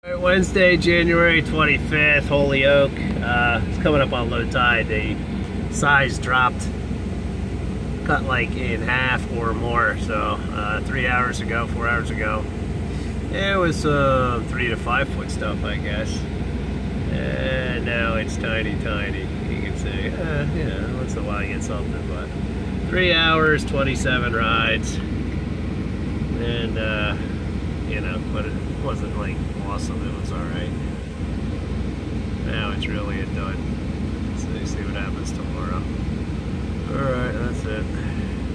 Wednesday, January 25th, Holyoke. It's coming up on low tide. The size dropped, cut like in half or more. So 3 hours ago, 4 hours ago, it was 3 to 5 foot stuff, I guess. And now it's tiny. You can see, yeah, once in a while you get something, but 3 hours, 27 rides, and you know, but it wasn't like awesome. It was all right. Now it's really a dud. So you see what happens tomorrow. All right, that's it.